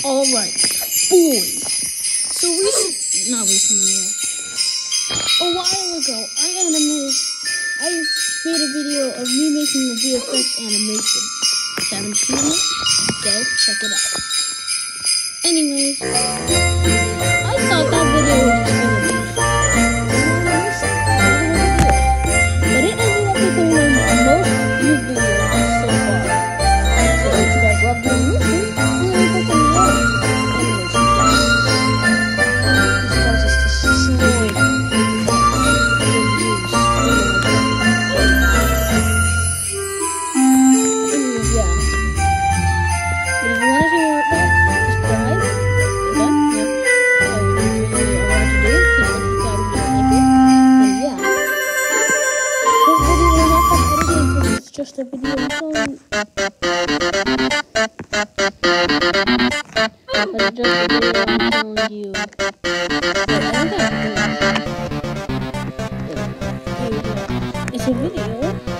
Alright, boys. So not recently, a while ago, I made a video of me making a VFX animation. If you haven't seen it, go check it out. Anyways, I thought that video was just gonna be but it ended up becoming the most viewed video so far. So if you guys love doing this, just a video song. But just a video I'm telling you. It's a video